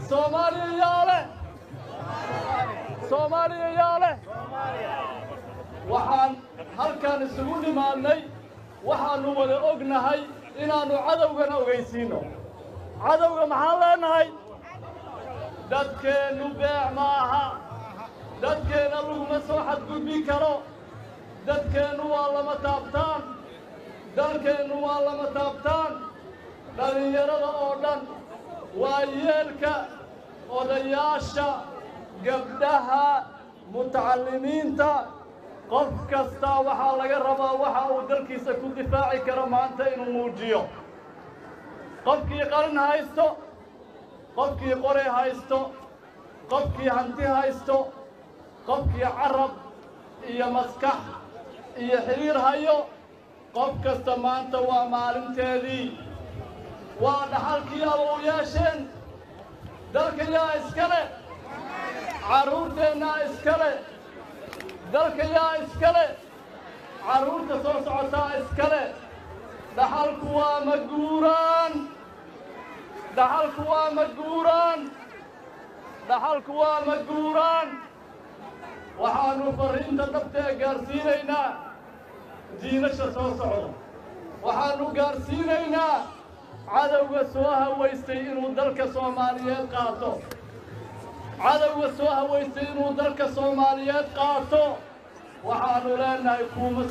Soomaaliya yaale Soomaaliya yaale waxaan halkan isugu nimaadnay waxaanu wada ognahay inaanu cadawgana ogeysiino cadawga maxaan leenahay dadkeenu beec maaha dadkeena laguma soo xadgudbi karo dadkeenu waa lama taabtaan dalkeenu waa lama taabtaan dhalinyarada oo dhan waa yeelka odayaasha gabdhaha mutacallimiinta qof kasta waxaa laga rabaa waxa uu dalkiisa ku difaaci karo maanta inuu muujiyo qofkii qalin haysto qofkii qori haysto qofkii hanti haysto qofkii carab iyo maskax iyo xiriir hayo qof kasta maanta waa maalinteedii waa dhaxalkii awoowayaasheen dalka yaa iskale carruurteenna iskale dalka yaa iskale carruurta soo socotaa iskale dhaxalku waa maguuraan dhaxalku waa maguuraan dhaxalku waa maguuraan waxaanu fariinta dhabta gaarsiinaynaa jiilasha soo socda waxaanu gaarsiinaynaa cadawga soo hawaystay inuu dalka Soomaaliyeed qaato cadawga soo hawaystay inuu dalka Soomaaliyeed qaato waxaanu leenahay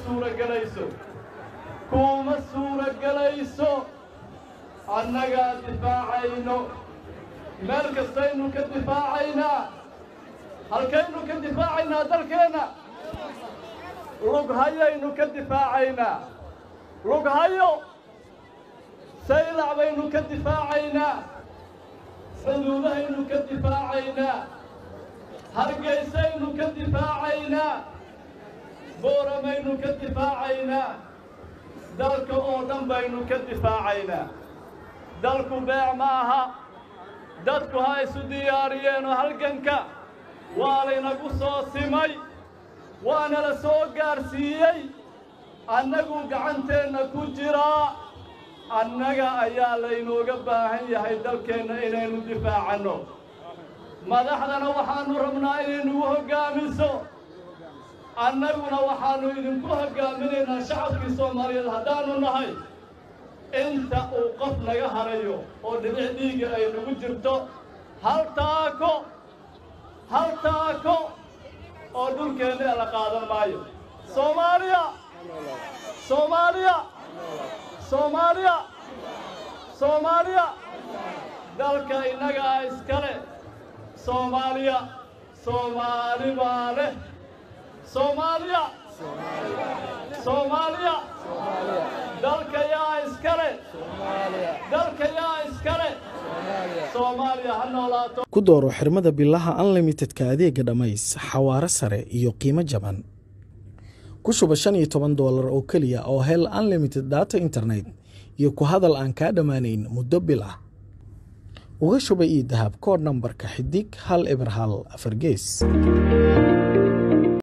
kuma suuragelayso annaga difaacayno meel kastaynu ka difaacaynaa halkaynu ka difaacaynaa dalkeena lughayaynu ka difaacaynaa lughayo saylac baynu ka difaacaynaa xuduudahaynu ka difaacaynaa hargeysaynu ka difaacaynaa booramaynu ka difaacaynaa dalka oo dhan baynu ka difaacaynaa dalku beec ma aha dadku ha isu diyaariyeenoo halganka waa laynagu soo simay waana la soo gaarsiiyey annagu gacanteenna ku jiraa annaga ayaa laynooga baahan yahay dalkeenna inaynu difaacanno madaxdana waxaanu rabnaa inay nagu hoggaamiso annaguna waxaanu idinku hoggaaminaynaa shacabkii Soomaaliyeed haddaanu nahay inta uu qof naga harayo oo dhibic dhiiga ay nagu jirto hal taako oo dhulkeenna la qaadan maayo Soomaaliya Soomaaliya Soomaaliya Soomaaliya dalka inaga iskale Soomaaliya Soomaali baa leh Soomaaliya Soomaaliya dalka yaa iskale dalka yaa iskale Soomaaliya ha noolaato ku dooro xirmada billaha unlimitedka adeega dhamays xawaare sare iyo qiimo jaban ku shuba $15 oo kaliya oo hel unlimited data internet iyo ku hadal aan ka dhamaanayn muddo bil ah uga shuba ii dahab kood nambarka xidig 1 eber 1 4 gees